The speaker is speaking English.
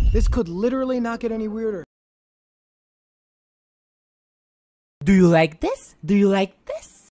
This could literally not get any weirder. Do you like this? Do you like this?